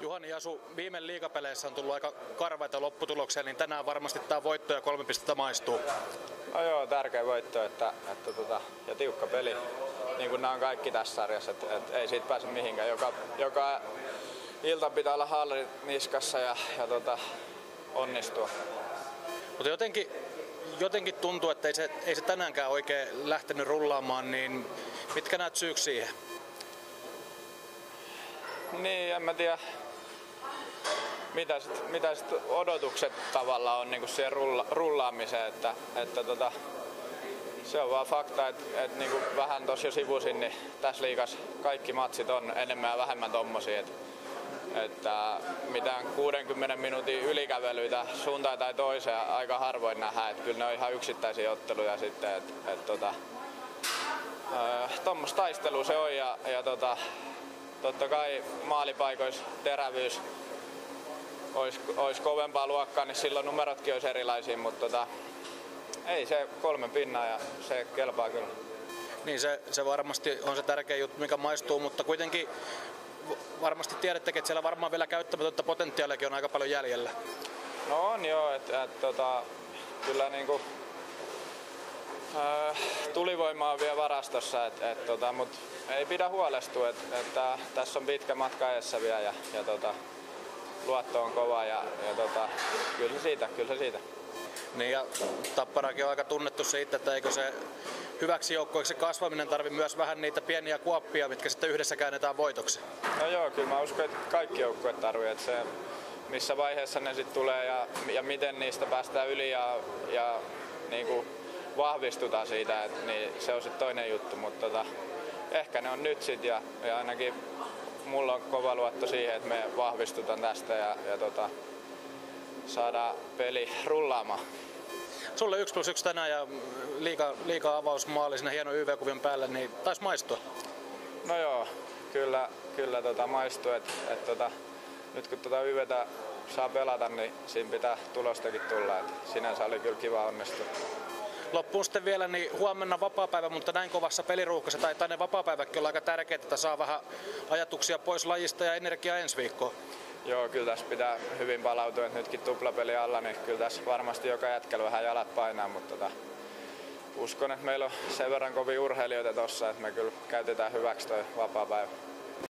Juhani Jasu, viime liigapeleissä on tullut aika karvaita lopputuloksia, niin tänään varmasti tämä voitto ja 3 pistettä maistuu. No joo, tärkeä voitto ja tiukka peli, niin kuin nämä on kaikki tässä sarjassa, että ei siitä pääse mihinkään. Joka ilta pitää olla haalarit niskassa ja onnistua. Mutta jotenkin tuntuu, että ei se tänäänkään oikein lähtenyt rullaamaan, niin mitkä näet syyksi siihen? Niin, en mä tiedä, mitä sit odotukset tavallaan on niinku siihen rullaamiseen, että se on vaan fakta, että niinku vähän tossa jo sivusin, niin tässä liigassa kaikki matsit on enemmän ja vähemmän tommosia, että mitään 60 minuutin ylikävelyitä suuntaan tai toiseen aika harvoin nähdään, että kyllä ne on ihan yksittäisiä otteluja sitten, tommoista taistelua se on ja totta kai maalipaikoissa terävyys olisi kovempaa luokkaa, niin silloin numerotkin olisi erilaisia, mutta ei se 3 pinnaa ja se kelpaa kyllä. Niin se varmasti on se tärkeä juttu, mikä maistuu, mutta kuitenkin varmasti tiedättekin, että siellä varmaan vielä käyttämätöntä potentiaaliakin on aika paljon jäljellä. No on joo, kyllä niinku tulivoima on vielä varastossa, mutta ei pidä huolestua, että tässä on pitkä matka edessä vielä ja luotto on kova ja kyllä se siitä. Niin ja Tapparakin on aika tunnettu siitä, että eikö se hyväksi joukkueeksi kasvaminen tarvi myös vähän niitä pieniä kuoppia, mitkä sitten yhdessä käännetään voitoksi. No joo, kyllä mä uskon, että kaikki joukkueet tarvii, että se missä vaiheessa ne sitten tulee ja miten niistä päästään yli ja niinku vahvistutaan siitä, niin se on sitten toinen juttu, mutta ehkä ne on nyt sit ja ainakin mulla on kova luotto siihen, että me vahvistutaan tästä ja saadaan peli rullaamaan. Sulle 1+1 tänään ja liiga avausmaali sinne hieno YV-kuvion päälle, niin taisi maistua. No joo, kyllä maistuu, että nyt kun YVtä saa pelata, niin siinä pitää tulostakin tulla, että sinänsä oli kyllä kiva onnistua. Loppuun sitten vielä, niin huomenna vapaapäivä, mutta näin kovassa peliruuhkassa taitaa ne vapaapäiväkin olla aika tärkeää, että saa vähän ajatuksia pois lajista ja energiaa ensi viikkoon. Joo, kyllä tässä pitää hyvin palautua, että nytkin tuplapeli alla, niin kyllä tässä varmasti joka jätkällä vähän jalat painaa, mutta uskon, että meillä on sen verran kovia urheilijoita tossa, että me kyllä käytetään hyväksi toi vapaapäivä.